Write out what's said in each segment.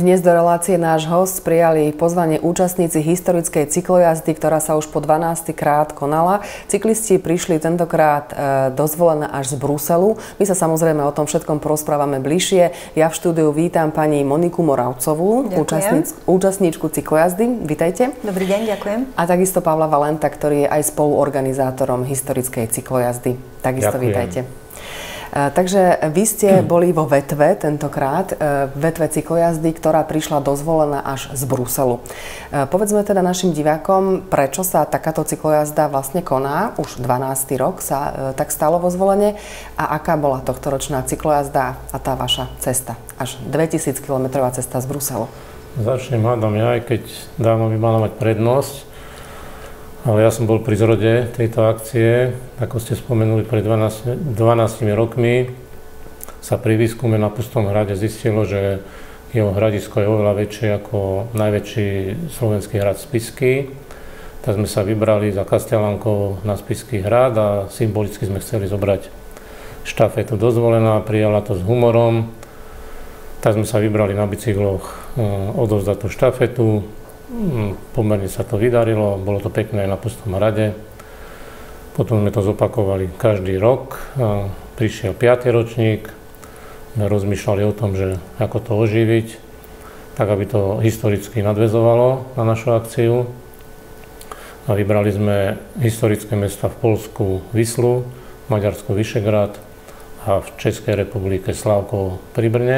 Dnes do relácie náš host prijali pozvanie účastníci historickej cyklojazdy, ktorá sa už po 12. krát konala. Cyklisti prišli tentokrát do Zvolena až z Bruselu. My sa samozrejme o tom všetkom porozprávame bližšie. Ja v štúdiu vítam pani Moniku Moravcovú, účastníčku cyklojazdy. Vítajte. Dobrý deň, ďakujem. A takisto Pavla Valenta, ktorý je aj spoluorganizátorom historickej cyklojazdy. Takisto ďakujem. Vítajte. Takže vy ste boli vo vetve tentokrát, vetve cyklojazdy, ktorá prišla do Zvolena až z Bruselu. Povedzme teda našim divákom, prečo sa takáto cyklojazda vlastne koná, už 12. rok sa tak stalo vo Zvolene, a aká bola tohtoročná cyklojazda a tá vaša cesta, až 2000 kilometrová cesta z Bruselu. Začnem hádam ja, aj keď dávno by mala mať prednosť. Ale ja som bol pri zrode tejto akcie, ako ste spomenuli, pred 12 rokmi sa pri výskume na Pustom hrade zistilo, že jeho hradisko je oveľa väčšie ako najväčší slovenský hrad Spišský. Tak sme sa vybrali za Kasteľankov na Spišský hrad a symbolicky sme chceli zobrať štafetu do Zvolena, prijala to s humorom. Tak sme sa vybrali na bicykloch odovzdať tú štafetu. Pomerne sa to vydarilo, bolo to pekné na Pustom hrade. Potom sme to zopakovali každý rok. Prišiel 5. ročník, sme rozmýšľali o tom, že ako to oživiť, tak aby to historicky nadväzovalo na našu akciu. A vybrali sme historické mesta v Poľsku Vislu, v Maďarsku Vyšegrad a v Českej republike Slávkov pri Brne.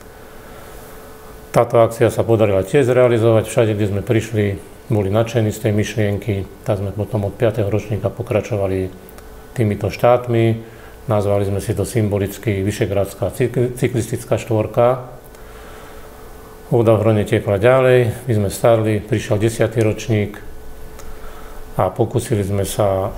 Táto akcia sa podarila tiež zrealizovať. Všade, kde sme prišli, boli nadšení z tej myšlienky. Tak sme potom od 5. ročníka pokračovali týmito štátmi. Nazvali sme si to symbolicky Vyšegradská cyklistická štvorka. Voda v Hrone tiekla ďalej, my sme starli, prišiel 10. ročník a pokúsili sme sa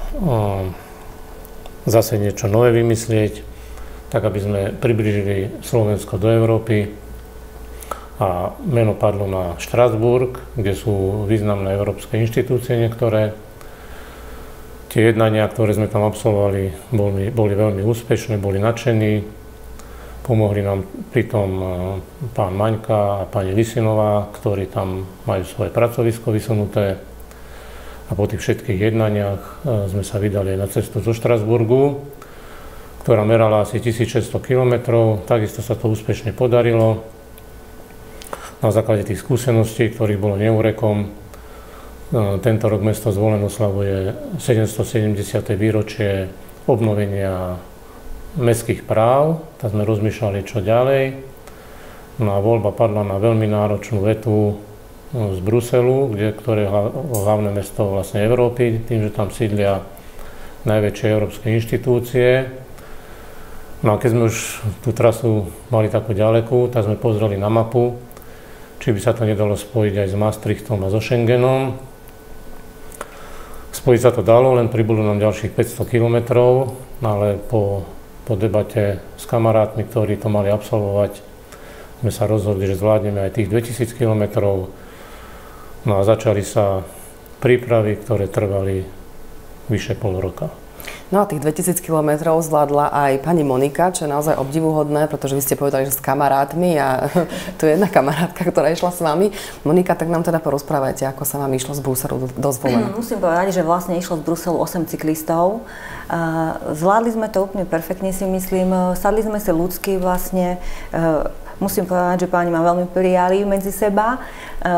zase niečo nové vymyslieť, tak aby sme priblížili Slovensko do Európy. A meno padlo na Štrasburg, kde sú významné európske inštitúcie niektoré. Tie jednania, ktoré sme tam absolvovali, boli veľmi úspešné, boli nadšení. Pomohli nám pritom pán Maňka a pani Lisinová, ktorí tam majú svoje pracovisko vysunuté. A po tých všetkých jednaniach sme sa vydali aj na cestu zo Štrasburgu, ktorá merala asi 1600 kilometrov. Takisto sa to úspešne podarilo. Na základe tých skúseností, ktorých bolo neúrekom, tento rok mesto Zvolen oslavuje 770. výročie obnovenia mestských práv. Tak sme rozmýšľali, čo ďalej. No a voľba padla na veľmi náročnú vetvu z Bruselu, ktoré je hlavné mesto vlastne Európy, tým, že tam sídlia najväčšie európske inštitúcie. No a keď sme už tú trasu mali takú ďalekú, tak sme pozreli na mapu, či by sa to nedalo spojiť aj s Maastrichtom a so Schengenom. Spojiť sa to dalo, len pribudlo nám ďalších 500 kilometrov, ale po debate s kamarátmi, ktorí to mali absolvovať, sme sa rozhodli, že zvládneme aj tých 2000 kilometrov. No a začali sa prípravy, ktoré trvali vyše pol roka. No a tých 2000 kilometrov zvládla aj pani Monika, čo je naozaj obdivuhodné, pretože vy ste povedali, že s kamarátmi a tu je jedna kamarátka, ktorá išla s vami. Monika, tak nám teda porozprávajte, ako sa vám išlo z Bruselu do Zvolena. Musím povedať, že vlastne išlo z Bruselu 8 cyklistov. Zvládli sme to úplne perfektne, si myslím. Sadli sme si ľudsky vlastne. Musím povedať, že páni ma veľmi prijali medzi seba.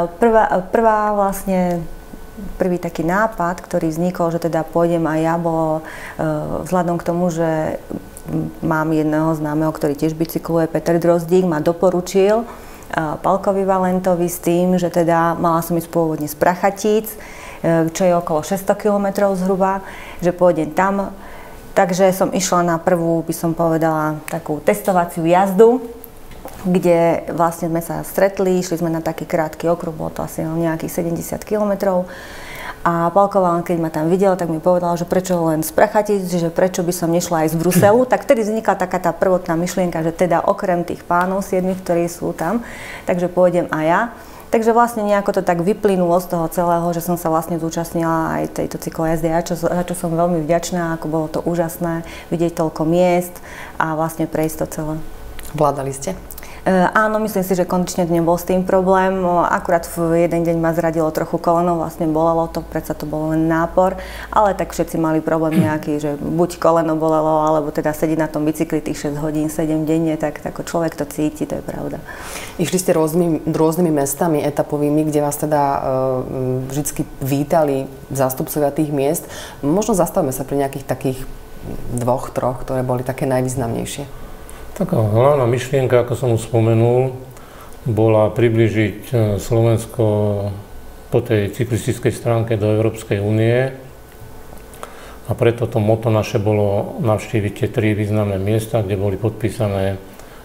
Prvý taký nápad, ktorý vznikol, že teda pôjdem aj ja, bolo vzhľadom k tomu, že mám jedného známeho, ktorý tiež bicykluje, Peter Drozdík, ma doporučil Pálkovi Valentovi s tým, že teda mala som ísť pôvodne z Prachatíc, čo je okolo 600 km zhruba, že pôjdem tam. Takže som išla na prvú, by som povedala, takú testovaciu jazdu, kde vlastne sme sa stretli, išli sme na taký krátky okruh, bolo to asi nejakých 70 kilometrov. A Pálko Valent, keď ma tam videl, tak mi povedal, že prečo len z Prachatíc, že prečo by som nešla aj z Bruselu. Tak vtedy vznikla taká tá prvotná myšlienka, že teda okrem tých pánov 7, ktorí sú tam, takže pôjdem aj ja. Takže vlastne nejako to tak vyplynulo z toho celého, že som sa vlastne zúčastnila aj tejto cyklojazdy, za čo som veľmi vďačná, ako bolo to úžasné vidieť toľko miest a vlastne prejsť to celé. Vládali ste? Áno, myslím si, že kondične nebol s tým problém. Akurát v jeden deň ma zradilo trochu koleno, vlastne bolelo to, predsa to bol len nápor, ale tak všetci mali problém nejaký, že buď koleno bolelo, alebo teda sedieť na tom bicykli tých 6 hodín, 7 denne, tak ako človek to cíti, to je pravda. Išli ste rôznymi mestami etapovými, kde vás teda vždycky vítali zástupcovia tých miest. Možno zastavme sa pri nejakých takých 2, 3, ktoré boli také najvýznamnejšie. Taká hlavná myšlienka, ako som už spomenul, bola priblížiť Slovensko po tej cyklistickej stránke do Európskej únie. A preto to motto naše bolo navštíviť tie 3 významné miesta, kde boli podpísané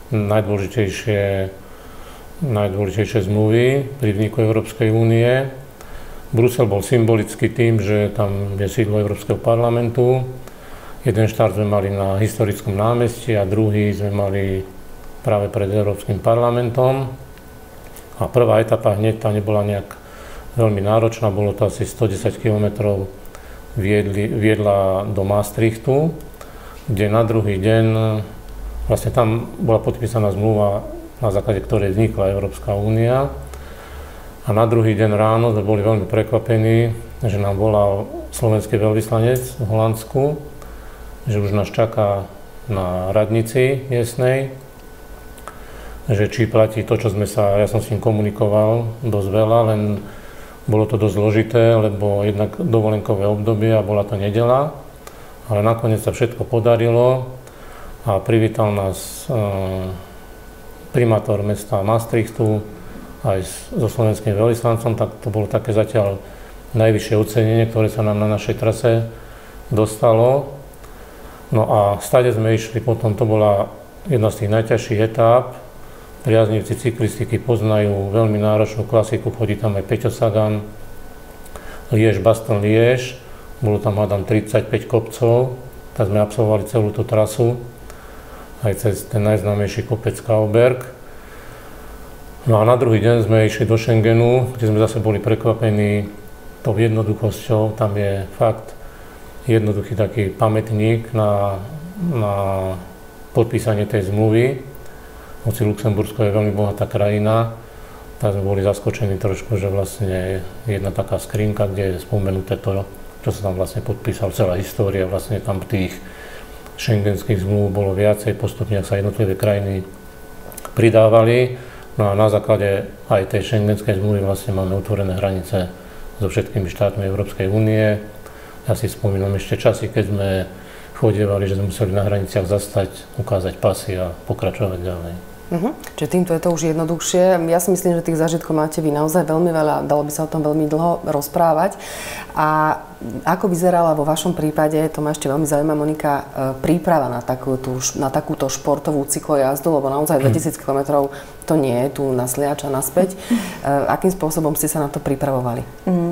najdôležitejšie zmluvy pri vzniku Európskej únie. Brusel bol symbolický tým, že tam je sídlo Európskeho parlamentu. Jeden štart sme mali na historickom námestí a druhý sme mali práve pred Európskym parlamentom. A prvá etapa hneď tá nebola nejak veľmi náročná, bolo to asi 110 km viedla do Maastrichtu, kde na druhý deň, vlastne tam bola podpísaná zmluva, na základe ktorej vznikla Európska únia. A na druhý deň ráno sme boli veľmi prekvapení, že nám volal slovenský veľvyslanec v Holandsku, že už nás čaká na radnici miestnej, že či platí to, čo ja som s ním komunikoval dosť veľa, len bolo to dosť zložité, lebo jednak dovolenkové obdobie a bola to nedeľa, ale nakoniec sa všetko podarilo a privítal nás primátor mesta Maastrichtu aj so slovenským veľvyslancom, tak to bolo také zatiaľ najvyššie ocenenie, ktoré sa nám na našej trase dostalo. No a stade sme išli, potom to bola jedna z tých najťažších etáp. Priaznivci cyklistiky poznajú veľmi náročnú klasiku, chodí tam aj Peťo Sagan, Liège-Bastogne-Liège, bolo tam hádam 35 kopcov, tak sme absolvovali celú tú trasu, aj cez ten najznámejší kopec Kauberg. No a na druhý deň sme išli do Schengenu, kde sme zase boli prekvapení tou jednoduchosťou, tam je fakt jednoduchý taký pamätník na podpísanie tej zmluvy. Hoci Luxembursko je veľmi bohatá krajina, tak sme boli zaskočení trošku, že vlastne jedna taká skrinka, kde je spomenuté to, čo sa tam vlastne podpísal, celá história, vlastne tam tých schengenských zmluv bolo viacej, postupne sa jednotlivé krajiny pridávali. No a na základe aj tej schengenskej zmluvy vlastne máme otvorené hranice so všetkými štátmi Európskej únie. Ja si spomínam ešte časy, keď sme chodievali, že sme museli na hraniciach zastať, ukázať pasy a pokračovať ďalej. Čiže týmto je to už jednoduchšie. Ja si myslím, že tých zážitkov máte vy naozaj veľmi veľa, dalo by sa o tom veľmi dlho rozprávať. A ako vyzerala vo vašom prípade, to ma ešte veľmi zaujíma, Monika, príprava na takúto športovú cyklojazdu, lebo naozaj 2000 km to nie je tu na sliač a naspäť. Akým spôsobom ste sa na to pripravovali?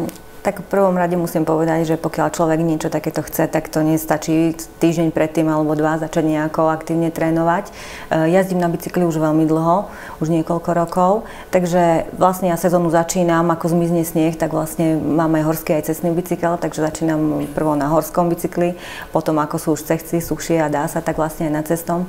Tak v prvom rade musím povedať, že pokiaľ človek niečo takéto chce, tak to nestačí týždeň predtým alebo 2 začať nejako aktívne trénovať. Jazdím na bicykli už veľmi dlho, už niekoľko rokov, takže vlastne ja sezónu začínam, ako zmizne sneh, tak vlastne mám aj horský aj cestný bicykel, takže začínam prvo na horskom bicykli, potom ako sú už cesty suchšie a dá sa, tak vlastne aj na cestom.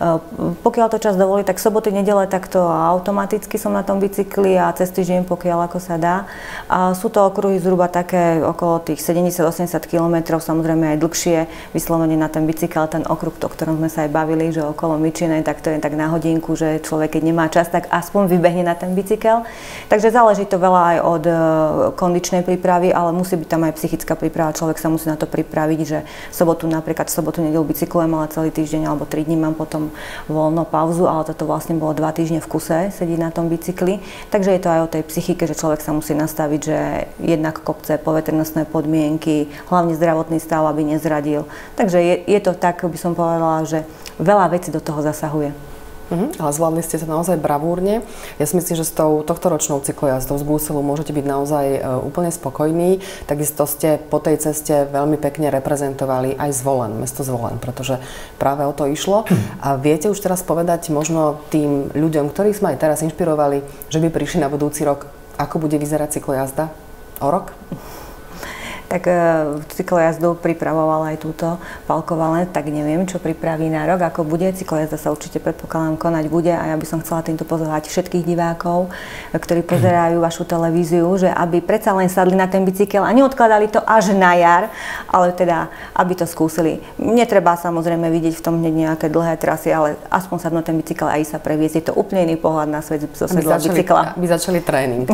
Pokiaľ to čas dovolí, tak soboty, nedele takto automaticky som na tom bicykli a cez týždeň, pokiaľ ako sa dá. A sú to okruhy zhruba také okolo tých 70-80 km, samozrejme aj dlhšie, vyslovene na ten bicykel, ten okruh, o ktorom sme sa aj bavili, že okolo Myčinej, tak to je tak na hodinku, že človek, keď nemá čas, tak aspoň vybehne na ten bicykel. Takže záleží to veľa aj od kondičnej prípravy, ale musí byť tam aj psychická príprava, človek sa musí na to pripraviť, že napríklad sobotu, nedeľu bicyklujem, ale celý týždeň alebo 3 dní mám potom voľno, pauzu, ale toto vlastne bolo 2 týždne v kuse sedieť na tom bicykli. Takže je to aj o tej psychike, že človek sa musí nastaviť, že jednak kopce, poveternostné podmienky, hlavne zdravotný stav, aby nezradil. Takže je to tak, by som povedala, že veľa vecí do toho zasahuje. Ale zvládli ste sa naozaj bravúrne. Ja si myslím, že s tou tohtoročnou cyklojazdou z Bruselu môžete byť naozaj úplne spokojní. Takisto ste po tej ceste veľmi pekne reprezentovali aj Zvolen, mesto Zvolen, pretože práve o to išlo. A viete už teraz povedať možno tým ľuďom, ktorých sme aj teraz inšpirovali, že by prišli na budúci rok, ako bude vyzerať cyklojazda o rok? Tak cyklojazdu pripravovala aj túto Pálko Valent, tak neviem, čo pripraví na rok, ako bude. Cyklojazda sa určite predpokladám konať bude a ja by som chcela týmto pozvať všetkých divákov, ktorí pozerajú vašu televíziu, že aby predsa len sadli na ten bicykel a neodkladali to až na jar, ale teda, aby to skúsili. Netreba samozrejme vidieť v tom nejaké dlhé trasy, ale aspoň sadnúť na ten bicykel a ísť sa previesť. Je to úplne iný pohľad na svet zo sedla bicykla. Aby začali tréning.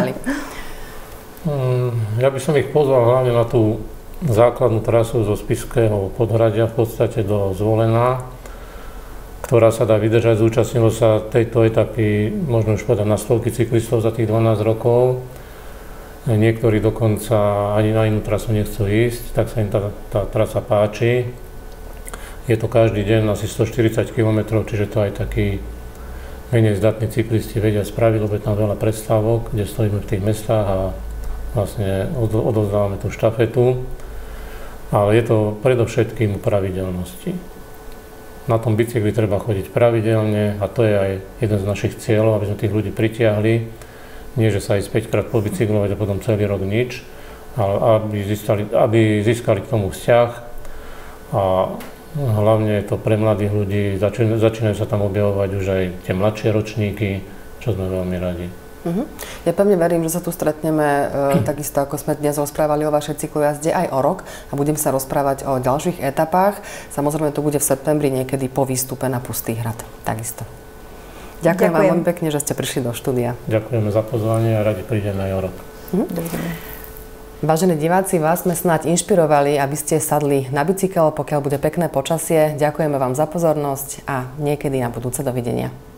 Ja by som ich pozval hlavne na tú základnú trasu zo Spišského Podhradia v podstate do Zvolena, ktorá sa dá vydržať. Zúčastnilo sa tejto etapy, možno už povedať, na stovky cyklistov za tých 12 rokov. Niektorí dokonca ani na inú trasu nechcú ísť, tak sa im tá trasa páči. Je to každý deň asi 140 km, čiže to aj takí menej zdatní cyklisti vedia spraviť, lebo je tam veľa prestávok, kde stojíme v tých mestách a vlastne odovzdávame tú štafetu, ale je to predovšetkým pravidelnosti. Na tom bicykli treba chodiť pravidelne a to je aj jeden z našich cieľov, aby sme tých ľudí pritiahli. Nie, že sa ísť 5-krát pobicyklovať a potom celý rok nič, ale aby získali k tomu vzťah a hlavne je to pre mladých ľudí, začínajú sa tam objavovať už aj tie mladšie ročníky, čo sme veľmi radi. Ja pevne verím, že sa tu stretneme takisto, ako sme dnes rozprávali o vašej cyklojazde, aj o rok a budem sa rozprávať o ďalších etapách. Samozrejme, to bude v septembri niekedy po výstupe na Pustý hrad. Takisto. Ďakujem vám veľmi pekne, že ste prišli do štúdia. Ďakujeme za pozvanie a radi prídeme aj o rok. Vážení diváci, vás sme snáď inšpirovali, aby ste sadli na bicykel, pokiaľ bude pekné počasie. Ďakujeme vám za pozornosť a niekedy na budúce dovidenia.